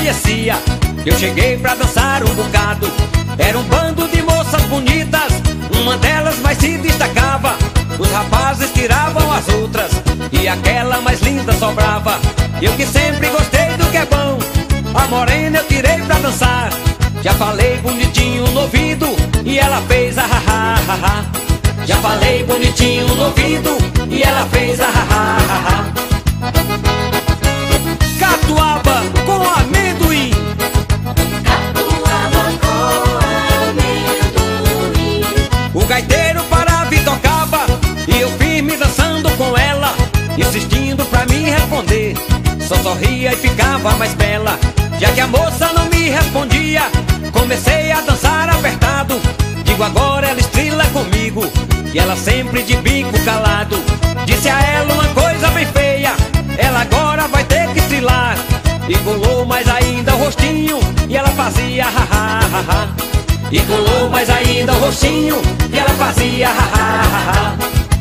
conhecia. Eu cheguei pra dançar um bocado. Era um bando de moças bonitas, uma delas mais se destacava. Os rapazes tiravam as outras e aquela mais linda sobrava. Eu que sempre gostei do que é bom, a morena eu tirei pra dançar. Já falei bonitinho no ouvido e ela fez ah-ha-ha-ha-ha. Já falei bonitinho no ouvido e ela fez ah-ha-ha-ha-ha. Catuaba com amendoim. Catuaba com amendoim. O gaiteiro parava e tocava e eu firme dançando com ela, insistindo pra me responder. Só sorria e ficava mais bela. Já que a moça não me respondia, comecei a dançar apertado. Digo agora ela estrila comigo, e ela sempre de bico calado. Disse a ela uma coisa bem feia, ela agora vai ter que estrilar. E colou mais ainda o rostinho e ela fazia ha-ha-ha-ha. E colou mais ainda o rostinho e ela fazia ha-ha-ha-ha.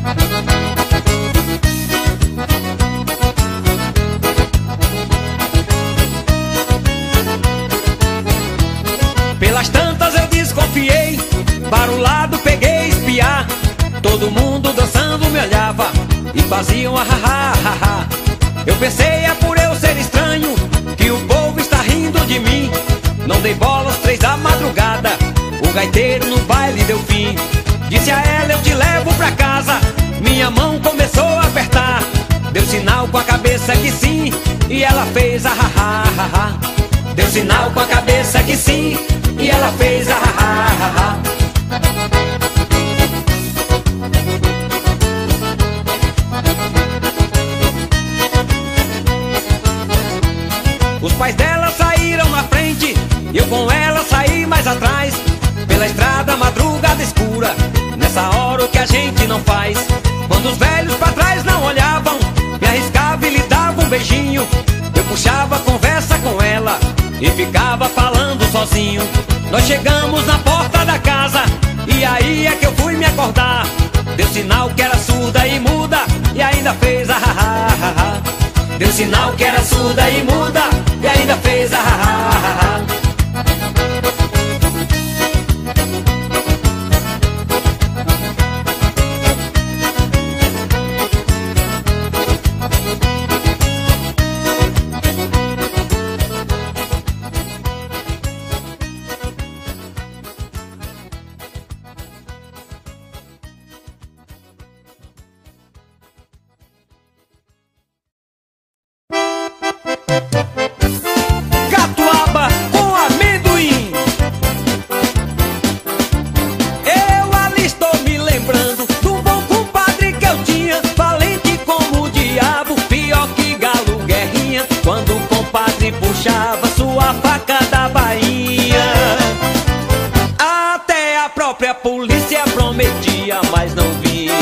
Pelas tantas eu desconfiei, para o lado peguei espiar. Todo mundo dançando me olhava e faziam ah-ha-ha-ha. Eu pensei é por eu ser estranho que o povo está rindo de mim. Não dei bola às 3 da madrugada, o gaiteiro no baile deu fim. Disse a ela eu te levo pra casa, minha mão começou a apertar. Deu sinal com a cabeça que sim e ela fez ah-ha-ha-ha. Deu sinal com a cabeça que sim e ela fez ah-ha-ha-ha. Os pais dela saíram na frente, eu com ela saí mais atrás. Pela estrada madrugada escura, nessa hora o que a gente não faz. Quando os velhos pra trás não olhavam, me arriscava e lhe dava um beijinho. Eu puxava a conversa com ela e ficava falando sozinho. Nós chegamos na porta da casa e aí é que eu fui me acordar. Deu sinal que era surda e muda e ainda fez ah-ha-ha-ha. Deu sinal que era surda e muda e ainda fez ah-ha-ha-ha. Catuaba com amendoim. Eu ali estou me lembrando do bom compadre que eu tinha, valente como o diabo, pior que galo guerrinha, quando o compadre puxava sua faca da bainha. Até a própria polícia prometia, mas não vinha.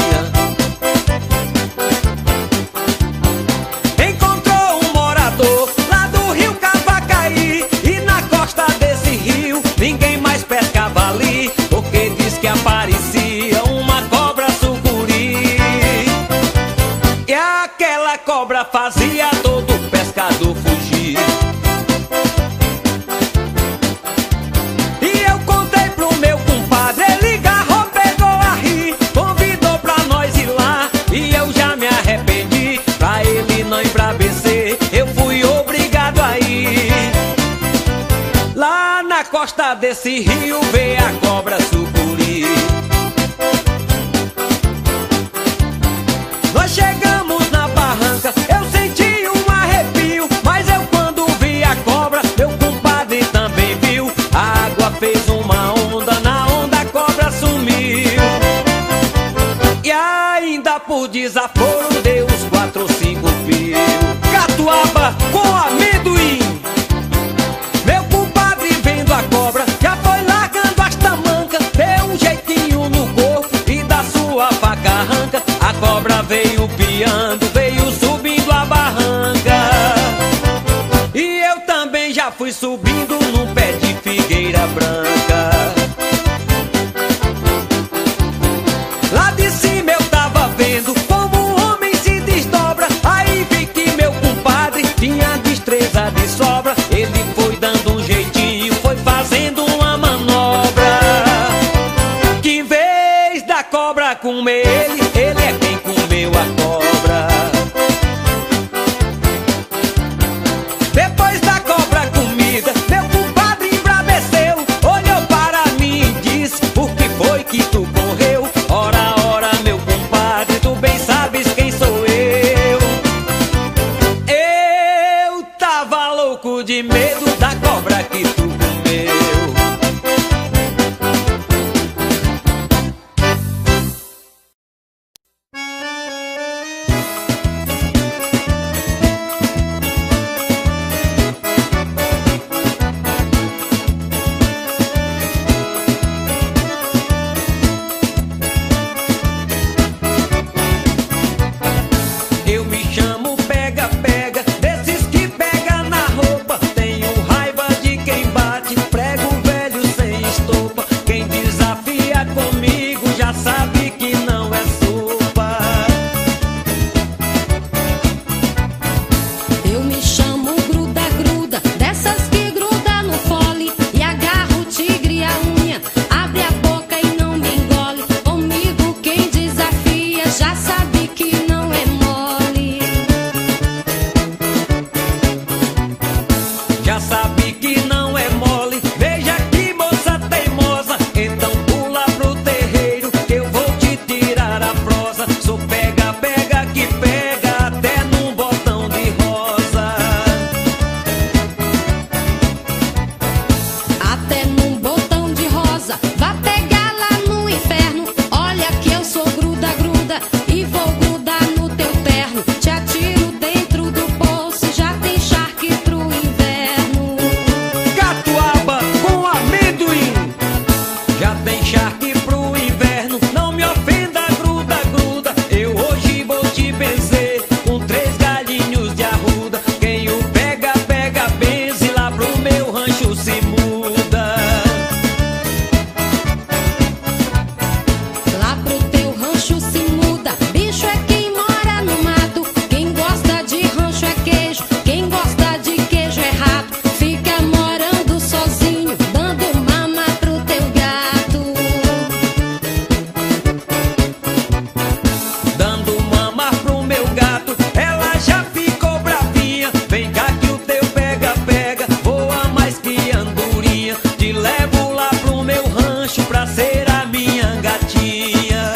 Ninguém mais pescava ali, porque diz que aparecia uma cobra sucuri. E aquela cobra fazia todo pescador fugir. E eu contei pro meu compadre, ele agarrou, pegou a rir, convidou pra nós ir lá, e eu já me arrependi. Pra ele não embravecer, eu fui obrigado a ir. Lá na costa desse rio vê a cobra sucuri. Nós chegamos na barranca, eu senti um arrepio, mas eu quando vi a cobra, meu compadre também viu. A água fez uma onda, na onda a cobra sumiu. E ainda por desaforo deu uns 4 ou 5 fios. Catuaba com amendoim. Meu compadre vendo a cobra, já foi largando as tamancas, deu um jeitinho no corpo e da sua faca arranca. A cobra veio piando, veio subindo a barranca. E eu também já fui subindo num pé de figueira branca. Lá de cima eu tava vendo como um homem se desdobra. Aí vi que meu compadre tinha destreza de sobra. Ele foi a cobra comer ele é quem comeu a cobra. Depois da cobra comida, meu compadre embraveceu, olhou para mim e disse: por que foi que tu correu? Ora, ora, meu compadre, tu bem sabes quem sou eu. Eu tava louco de medo da cobra que tu comeu. Eu me chamo Pega Pega, desses que pega na roupa. Tenho raiva de quem bate, prego velho sem estopa. Quem desafia comigo já sabe que não é sopa. Eu me chamo Gruda Gruda, dessas que gruda no fole e agarra o tigre e a unha, abre a boca e não me engole. Comigo quem desafia já sabe que não é mole. Já sabe que não é mole. Veja que moça teimosa, então pula pro terreiro que eu vou te tirar a prosa. Sou pega, pega que pega até num botão de rosa. Até num botão de rosa, vá pegar lá no inferno. Olha que eu sou Gruda Gruda e vou grudar no teu terno. Te atiro dentro do poço, já tem charque pro inverno. Catuaba com amendoim, já tem charque pro inverno. Não me ofenda, Gruda Gruda, eu hoje vou te benzer com 3 galinhos de arruda. Quem o pega, pega, benze, lá pro meu rancho se muda. Lá pro teu rancho se muda. Bicho é quem mora no mato. Quem gosta de rancho é queijo. Quem gosta de queijo é rato. Fica morando sozinho, dando mama pro teu gato. Dando mama pro meu gato, ela já ficou bravinha. Vem cá que o teu pega, pega voa mais que andorinha. Te levo lá pro meu rancho pra ser a minha gatinha.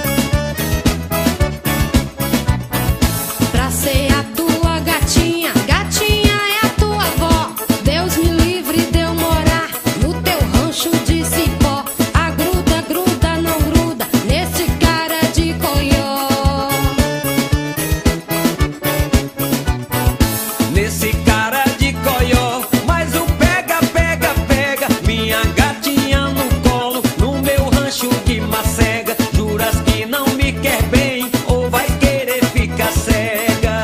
Pra ser a tua gatinha. Gatinha é a tua avó. Deus me livre de eu morar no teu rancho de cipó. A Gruda Gruda não gruda nesse cara de coió. Nesse cara de coió, mas o pega, pega, pega minha gatinha no colo, no meu rancho de macega. Juras que não me quer bem ou vai querer ficar cega?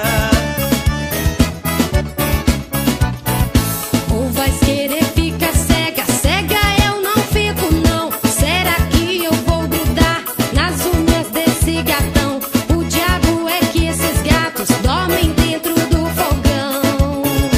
Ou vais querer ficar cega? Cega eu não fico não. Será que eu vou grudar nas unhas desse gatão? O diabo é que esses gatos dormem dentro do fogão.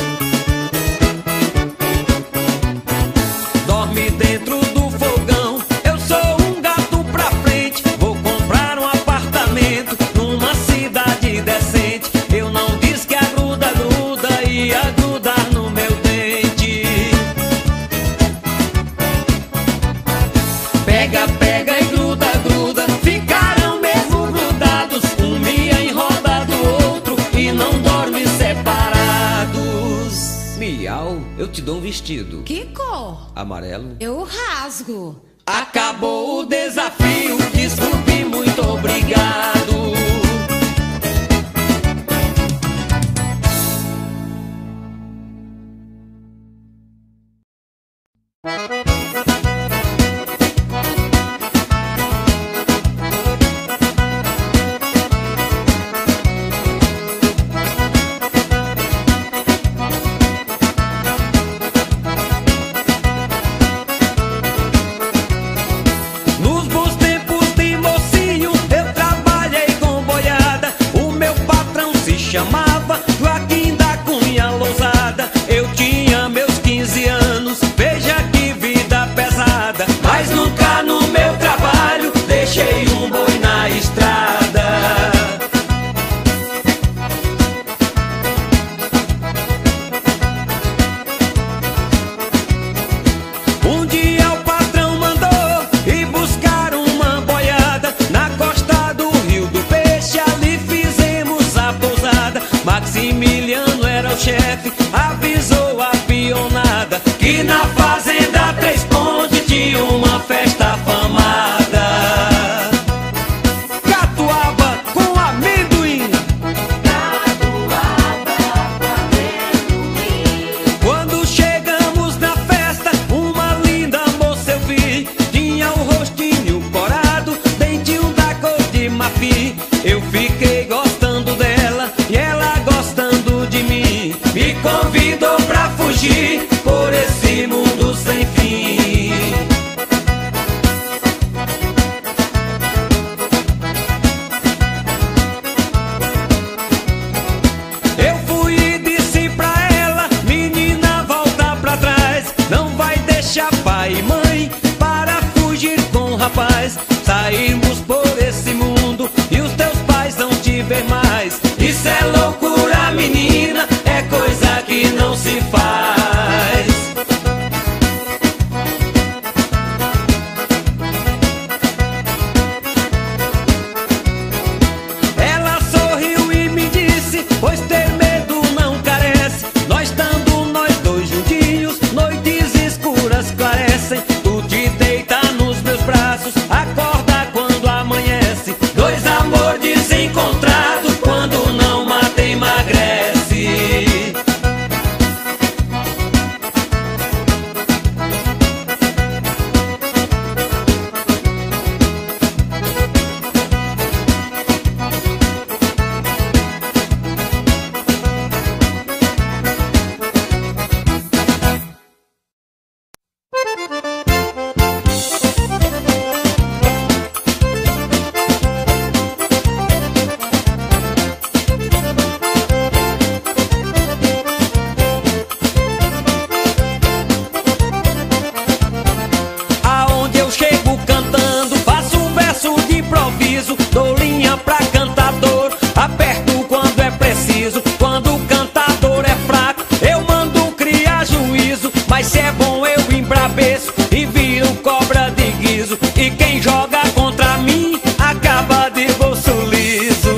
Dorme dentro do fogão. Eu sou um gato pra frente, vou comprar um apartamento numa cidade decente. Eu não disse que a Gruda Gruda ia grudar no meu dente. Pega, pega e Gruda Gruda ficaram mesmo grudados. Um mia em roda do outro e não dormem separados. Miau, eu te dou um vestido Que cor? amarelo. Eu rasgo. Acabou o desafio, desculpe, muito obrigado. Nos chefe avisou a pionada que na fazenda Três Pontes tinha uma festa afamada. Catuaba com amendoim. Quando chegamos na festa, uma linda moça eu vi. Tinha o rostinho corado, dentinho da cor de marfim. Eu fiquei gostando dela e ela gostando de mim. Me convidou pra fugir por esse mundo sem fim. Eu fui e disse pra ela: menina, volta pra trás. Não vai deixar pai e mãe para fugir com o rapaz. Saímos por esse mundo e os teus pais não te ver mais. Isso é loucura, menina, é coisa que não se faz. Ela sorriu e me disse: pois ter medo não carece. Nós estando nós dois juntinhos, noites escuras clarecem. Tu te deita nos meus braços, acorda quando amanhece. Dois amor desencontrado, quando não mata emagrece. Aonde eu chego cantando, faço um verso de improviso. Dou linha pra cantador, aperto quando é preciso. Quando o cantador é fraco, eu mando criar juízo. Mas se é bom eu embrabeço e viro cobra de guiso. E quem joga contra mim acaba de bolso liso.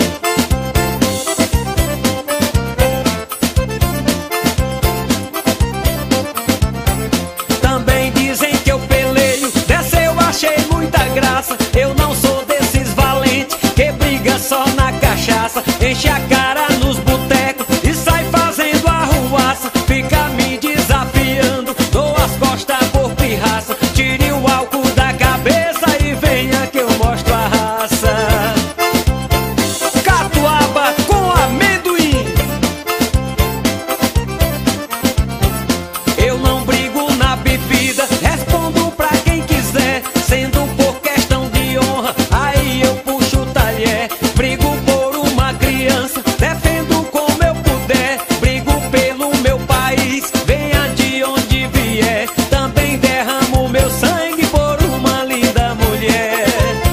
Também dizem que eu peleio, dessa eu achei muita graça. Eu não sou desses valentes que briga só na cachaça. Enche a cara nos botecos e sai fazendo arruaça. Fica me desafiando, dou as costas por pirraça. Tire o álcool da cabeça e venha que eu mostro a raça. Catuaba com amendoim. Eu não brigo na bebida, respondo pra quem quiser. Sendo por questão de honra, aí eu puxo o talher. Brigo por uma criança, defendo como eu puder. Brigo pelo meu país, venha de onde vier. Também derramo meu sangue por uma linda mulher.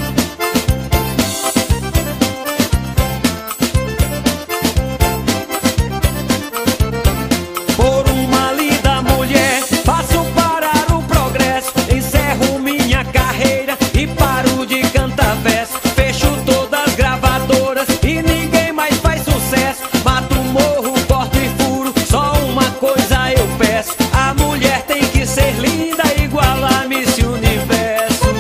Por uma linda mulher, faço parar o progresso. Encerro minha carreira e paro de cantar verso. Fecho todas as gravadoras e ninguém mais faz sucesso. Mato, morro, corto e furo, só uma coisa eu peço: a mulher tem que ser linda igual a Miss Universo.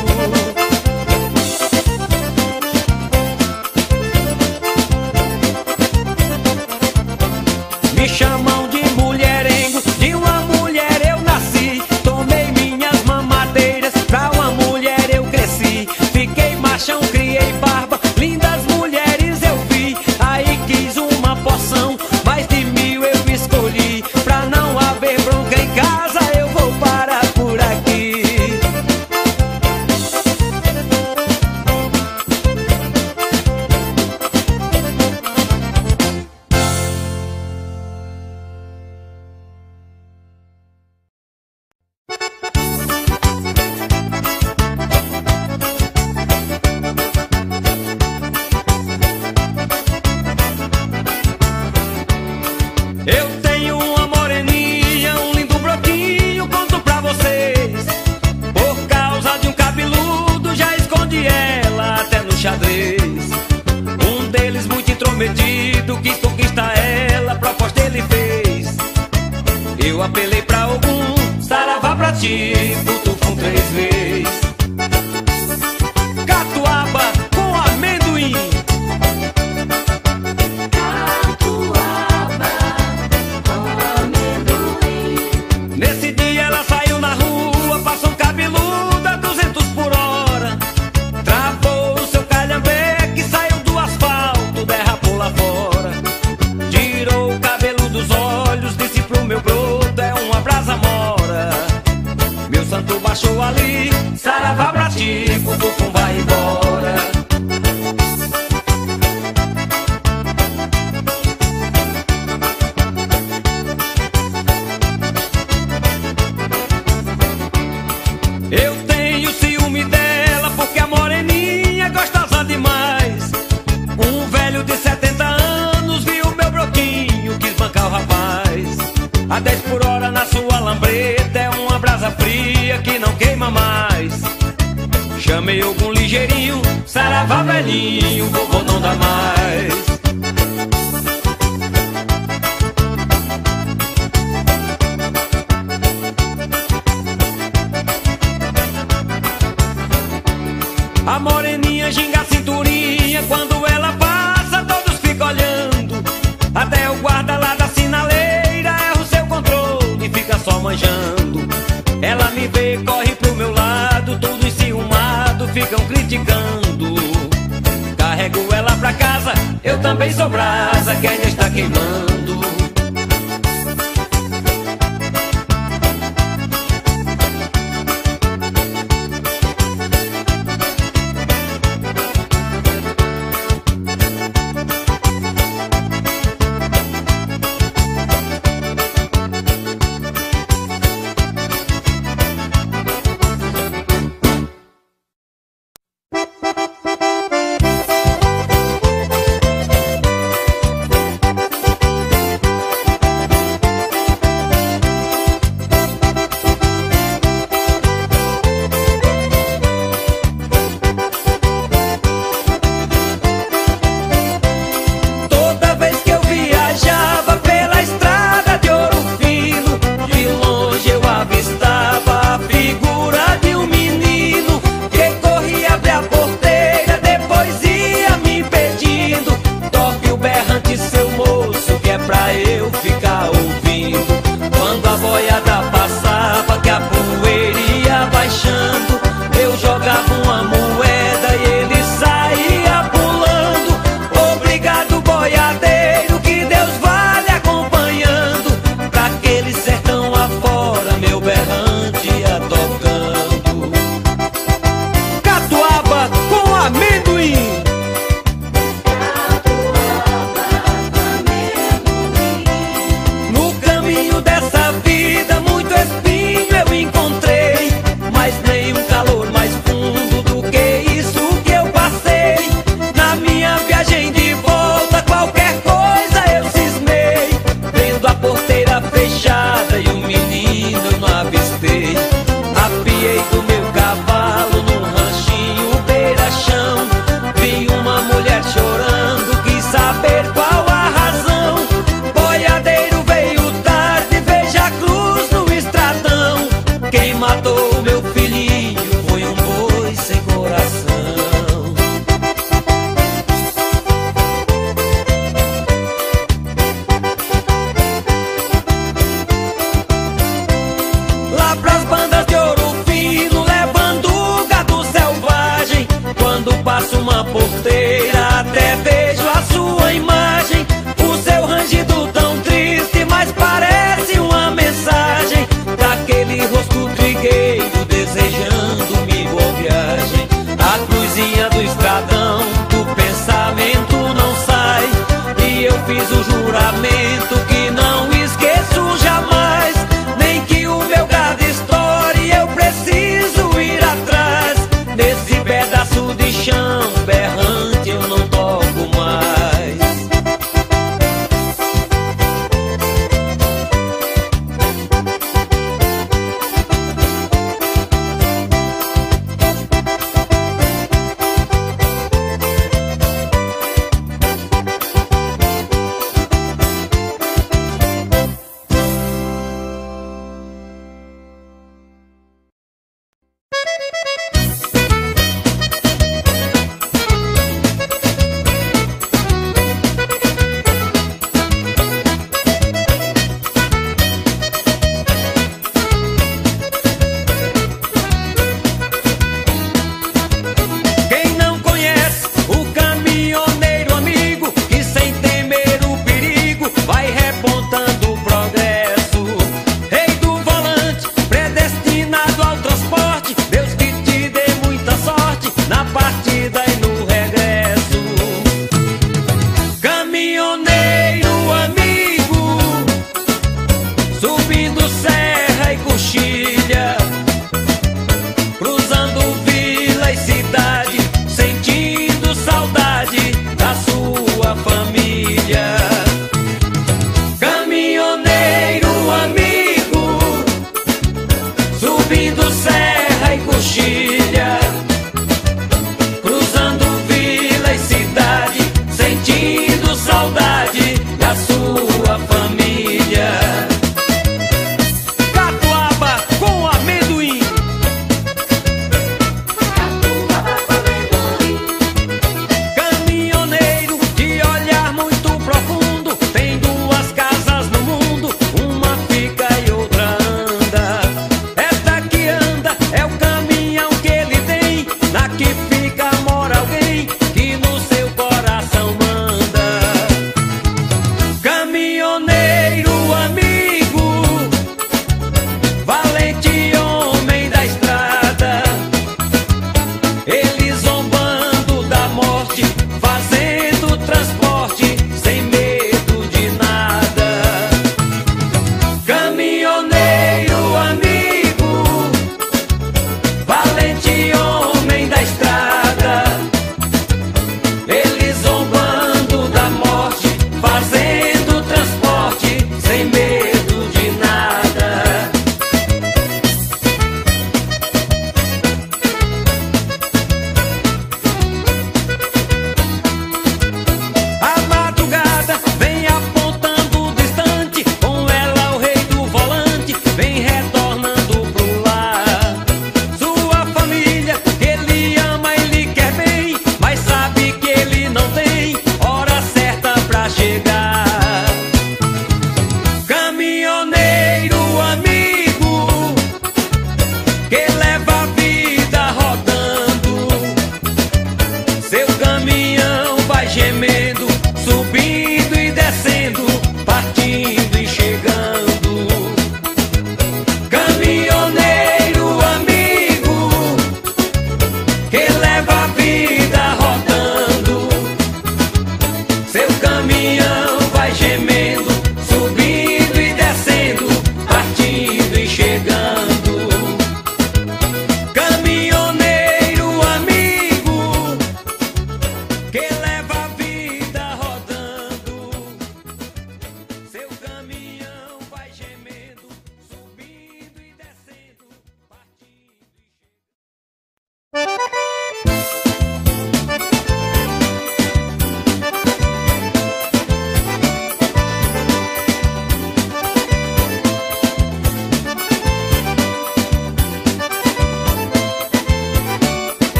Me chamam de mulherengo, de uma mulher eu nasci. Tomei minhas mamadeiras, pra uma mulher eu cresci. Fiquei machão, criei barba, lindas mulheres eu vi. Aí quis uma poção, mais de 1000 eu escolhi. Pra não haver bronca em casa, eu vou parar por aqui. Eu tenho uma moreninha, um lindo brotinho, conto pra vocês. Por causa de um cabeludo, já escondi ela até no xadrez. Um deles muito intrometido, quis conquistar ela, proposta ele fez. Eu apelei pra algum, saravá pra ti, butufum 3 vezes. Catuaba com amendoim. Catuaba com amendoim. Nesse dia ela saiu na rua, passou um cabeludo a 200 por hora. Travou o seu calhambeque, saiu do asfalto, derrapou lá fora. Tirou o cabelo dos olhos, disse pro meu broto, é uma brasa mora. Meu santo baixou ali, saravá pra ti, butufum vai embora. Eu tenho ciúme dela porque a moreninha é gostosa demais. Um velho de 70 anos viu meu broquinho, quis bancar o rapaz. A 10 por hora na sua lambreta, é uma brasa fria que não queima mais. Chamei algum ligeirinho, saravá velhinho, vovô não dá mais. A moreninha ginga a cinturinha, quando ela passa todos ficam olhando. Até o guarda lá da sinaleira erra o seu controle e fica só manjando. Ela me vê, corre pro meu lado, tudo enciumado, ficam criticando. Carrego ela pra casa, eu também sou brasa que ainda está queimando.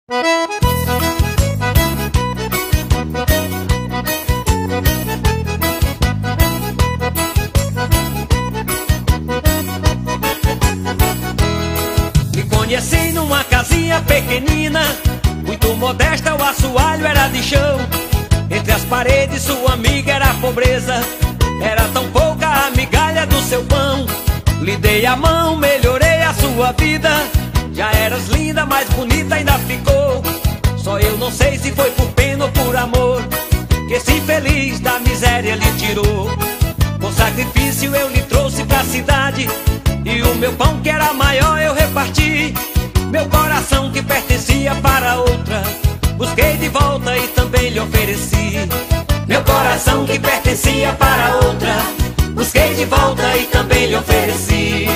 Me conheci numa casinha pequenina, muito modesta, o assoalho era de chão. Entre as paredes sua amiga era a pobreza, era tão pouca a migalha do seu pão. Lhe dei a mão, melhorei a sua vida. Já eras linda, mais bonita ainda ficou. Só eu não sei se foi por pena ou por amor, que esse infeliz da miséria lhe tirou. Com sacrifício eu lhe trouxe pra cidade, e o meu pão que era maior eu reparti. Meu coração que pertencia para outra, busquei de volta e também lhe ofereci. Meu coração que pertencia para outra, busquei de volta e também lhe ofereci.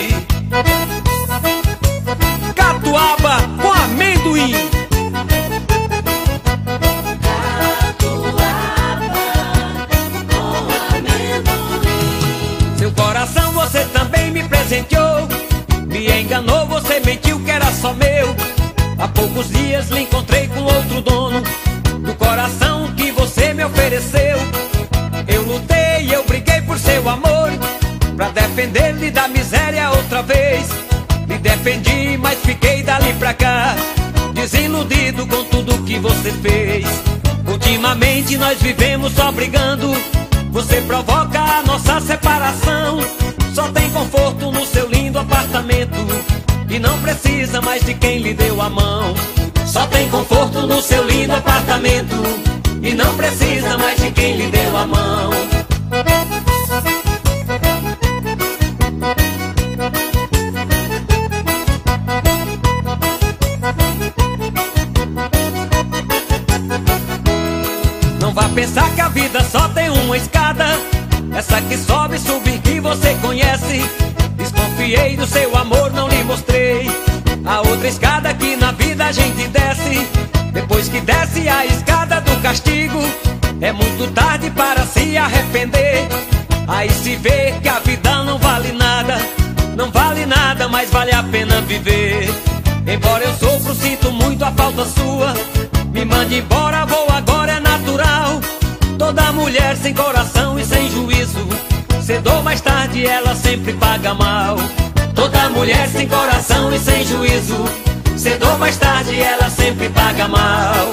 Catuaba com amendoim. Seu coração você também me presenteou, me enganou, você mentiu que era só meu. Há poucos dias lhe encontrei com outro dono do coração que você me ofereceu. Eu lutei, eu briguei por seu amor, pra defender-lhe da miséria outra vez. Me defendi, mas fiquei dali pra cá, desiludido com tudo que você fez. Ultimamente nós vivemos só brigando, você provoca a nossa separação. Só tem conforto no seu lindo apartamento, e não precisa mais de quem lhe deu a mão. Só tem conforto no seu lindo apartamento, e não precisa mais de quem lhe deu a mão. Não vá pensar que a vida só tem uma escada, essa que sobe e subir que você conhece. Desconfiei do seu amor, não lhe mostrei a outra escada que na vida a gente desce. Depois que desce a escada do castigo, é muito tarde para se arrepender. Aí se vê que a vida não vale nada, não vale nada, mas vale a pena viver. Embora eu sofro, sinto muito a falta sua, me mande embora, vou agora, é natural. Toda mulher sem coração e sem juízo, cedo ou mais tarde ela sempre paga mal. Toda mulher sem coração e sem juízo, cedo ou mais tarde ela sempre paga mal.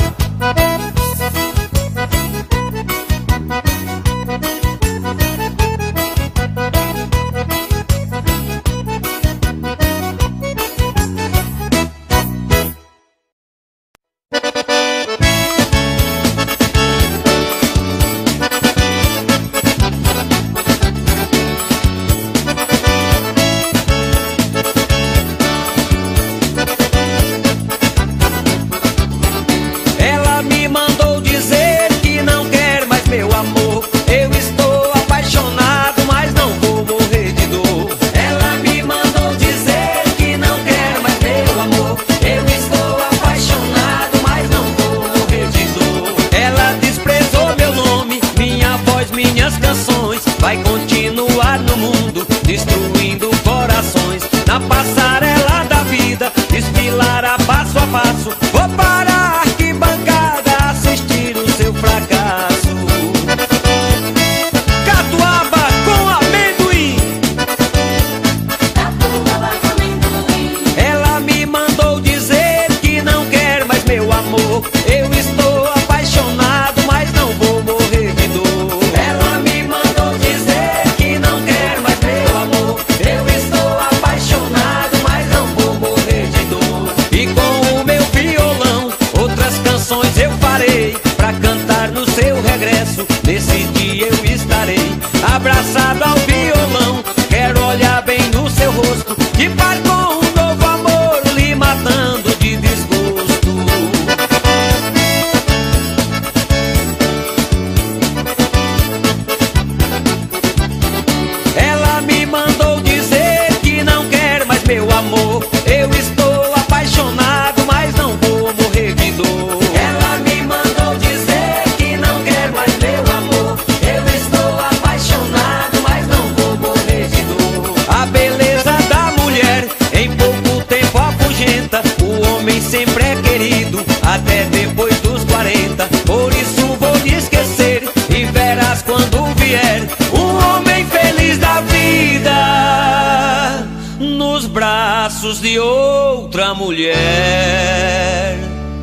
sofrido até depois dos 40. Por isso vou lhe esquecer e verás quando vier um homem feliz da vida nos braços de outra mulher.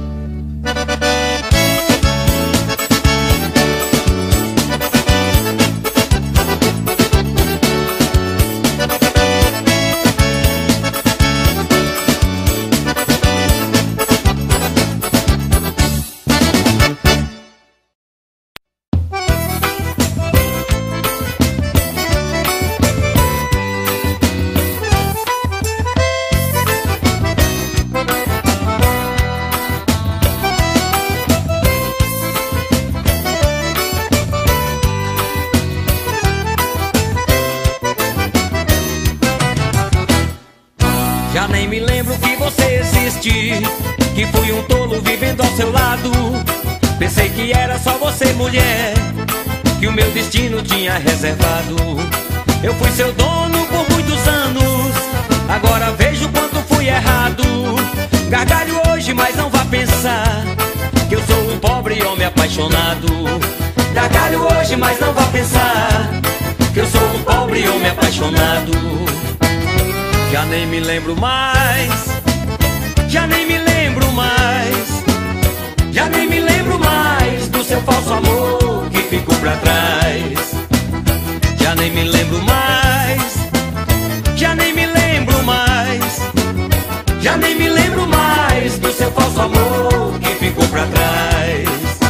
Já nem me lembro que você existe, que fui um tolo vivendo ao seu lado. Pensei que era só você, mulher, que o meu destino tinha reservado. Eu fui seu dono por muitos anos, agora vejo quanto fui errado. Gargalho hoje, mas não vá pensar que eu sou um pobre homem apaixonado. Gargalho hoje, mas não vá pensar que eu sou um pobre homem apaixonado. Já nem me lembro mais, já nem me lembro mais, já nem me lembro mais do seu falso amor que ficou pra trás. Já nem me lembro mais, já nem me lembro mais, já nem me lembro mais do seu falso amor que ficou pra trás.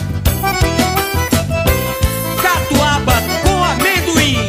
Catuaba com amendoim.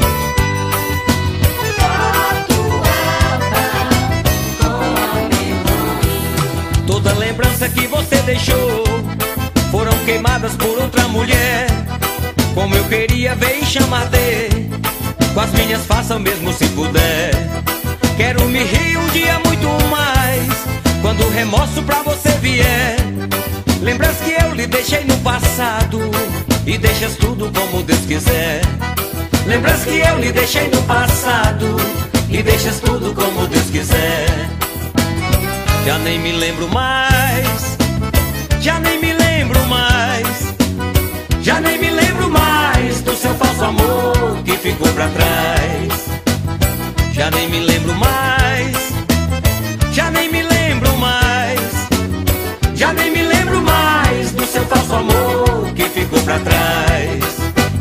Toda lembrança que você deixou foram queimadas por outra mulher. Como eu queria ver e chamar de com as minhas façam mesmo se puder. Quero me rir um dia muito mais quando o remorso pra você vier. Lembras que eu lhe deixei no passado e deixas tudo como Deus quiser. Lembras que eu lhe deixei no passado e deixas tudo como Deus quiser. Já nem me lembro mais, já nem me lembro mais, já nem me lembro mais do seu falso amor que ficou pra trás. Já nem me lembro mais, já nem me lembro mais, já nem me lembro mais do seu falso amor que ficou pra trás.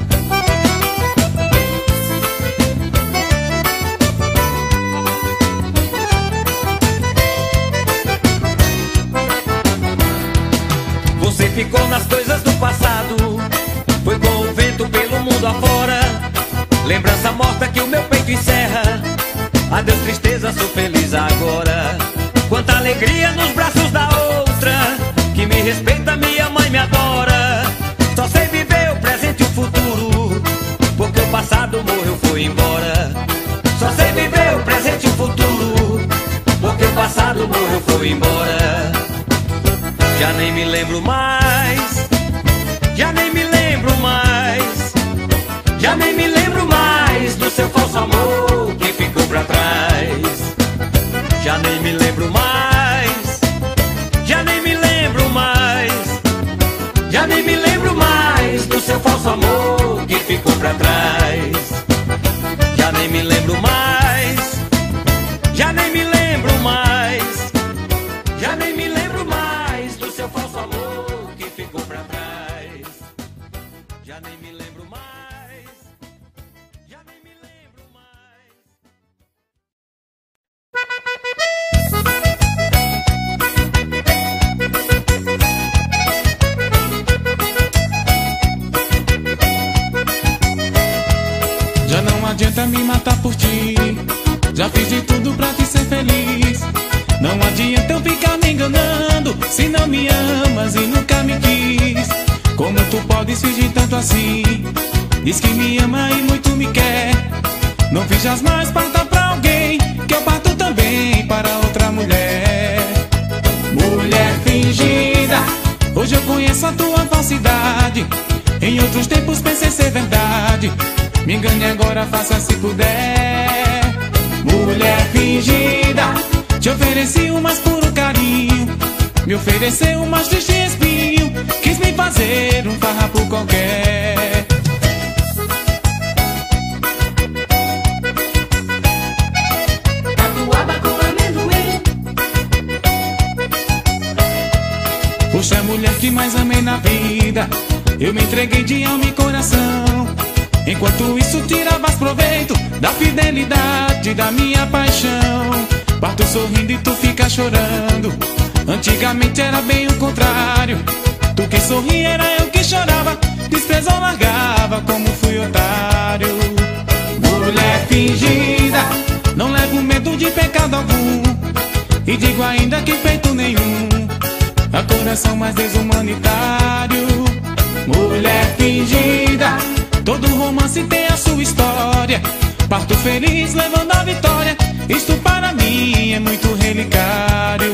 Você ficou nas coisas do passado, foi com o vento pelo mundo afora. Lembrança morta que o meu peito encerra. Adeus tristeza, sou feliz agora. Quanta alegria nos braços da outra, que me respeita, me ama e me adora. Só sei viver o presente e o futuro, porque o passado morreu, foi embora. Só sei viver o presente e o futuro, porque o passado morreu, foi embora. Já nem me lembro mais, já nem me lembro mais, já nem me lembro mais do seu falso amor que ficou pra trás. Já nem me lembro mais, já nem me lembro mais, já nem me lembro mais do seu falso amor que ficou pra trás. Já nem me lembro mais, já nem me lembro mais, já nem me lembro mais do seu falso amor que ficou pra trás. Já nem me lembro mais, já nem me lembro mais. Já não adianta me matar por ti, já fiz de tudo pra te ser feliz. Não adianta eu ficar me enganando, se não me amas e nunca me quis. Como tu podes fingir tanto assim? Diz que me ama e muito me quer. Não finjas mais parta pra alguém, que eu parto também para outra mulher. Mulher fingida, hoje eu conheço a tua falsidade. Em outros tempos pensei ser verdade. Me engane agora, faça se puder. Mulher fingida, te ofereci o mais puro carinho. Me ofereceu um mais triste espinho, quis me fazer um farrapo qualquer. Catuaba com amendoim. Poxa, a mulher que mais amei na vida, eu me entreguei de alma e coração. Enquanto isso tiravas proveito da fidelidade da minha paixão. Parto sorrindo e tu fica chorando. Antigamente era bem o contrário. Tu que sorria era eu que chorava. Desprezo ou largava como fui otário. Mulher fingida, não levo medo de pecado algum. E digo ainda que feito nenhum, a coração mais desumanitário. Mulher fingida, todo romance tem a sua história. Parto feliz levando a vitória. Isto para mim é muito relicário.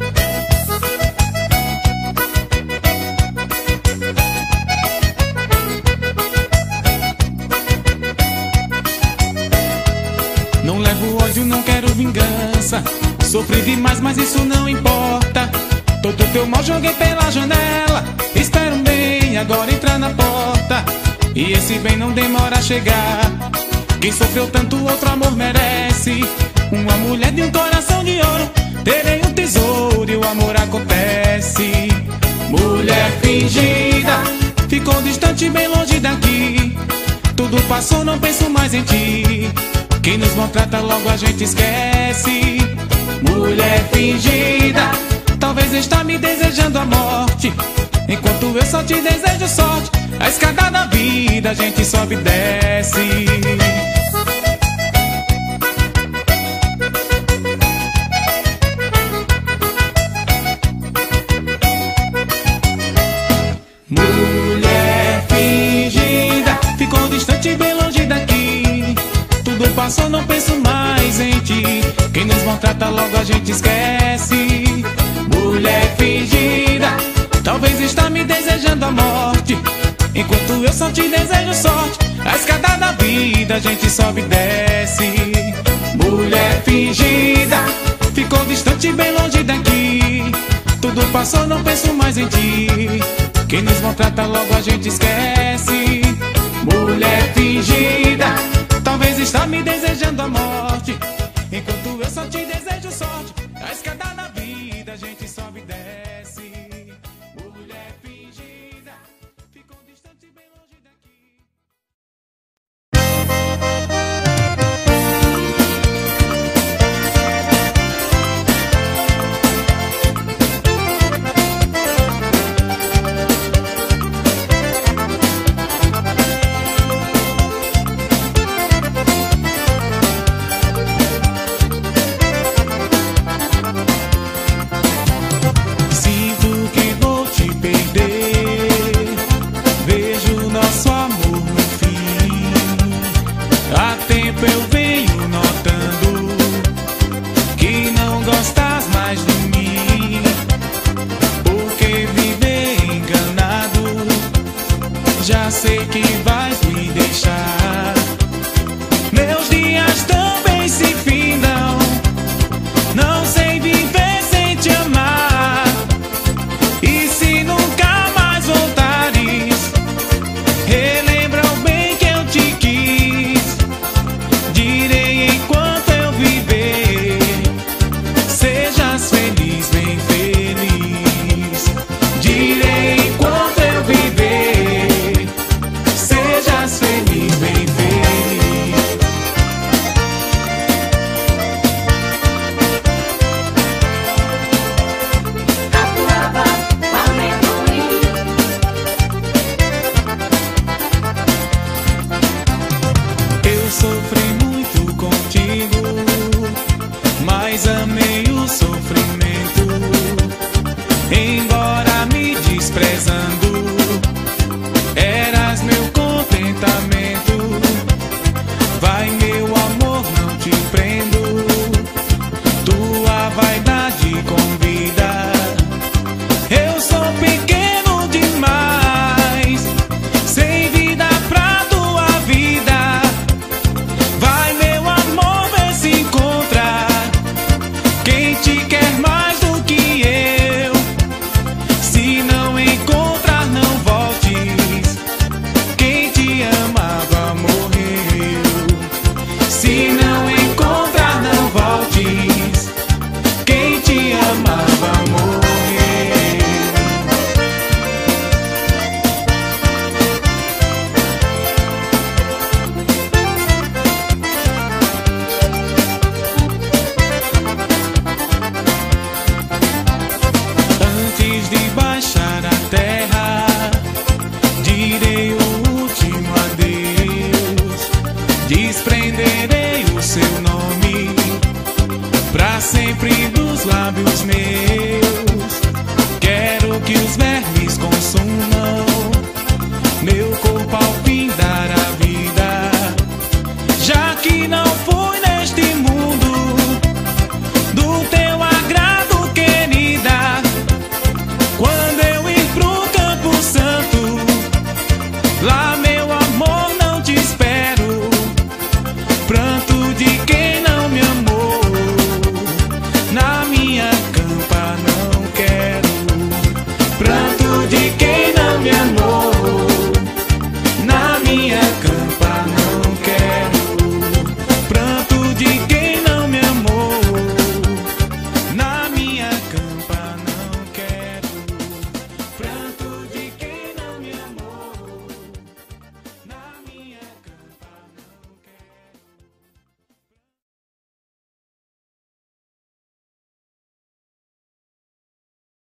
Não levo ódio, não quero vingança. Sofri demais, mas isso não importa. Todo teu mal joguei pela janela. Espero um bem, agora entra na porta. E esse bem não demora a chegar. Quem sofreu tanto, outro amor merece. Uma mulher de um coração de ouro. Terei um tesouro e o amor acontece. Mulher fingida, ficou distante, bem longe daqui. Tudo passou, não penso mais em ti. Quem nos maltrata logo a gente esquece. Mulher fingida, talvez está me desejando a morte. Enquanto eu só te desejo sorte. A escada da vida a gente sobe e desce. Mulher fingida, ficou distante, bem longe daqui. Tudo passou, não penso mais em ti. Quem nos maltrata logo a gente esquece. Mulher fingida, talvez está me desejando a morte. Enquanto eu só te desejo sorte. A escada da vida a gente sobe e desce. Mulher fingida, ficou distante, bem longe daqui. Tudo passou, não penso mais em ti. Quem nos maltrata logo a gente esquece. Mulher fingida, talvez está me desejando a morte. Enquanto eu só te desejo sorte. A escada da vida a gente sobe e desce. Mulher fingida, ficou distante, bem longe daqui. Já sei que vais me deixar. Meus dias também se findam. Não sei viver sem te amar. E se nunca mais voltares, relembra o bem que eu te quis. Direi enquanto eu viver, sejas feliz, bem feliz. Direi enquanto eu viver, sempre dos lábios meus.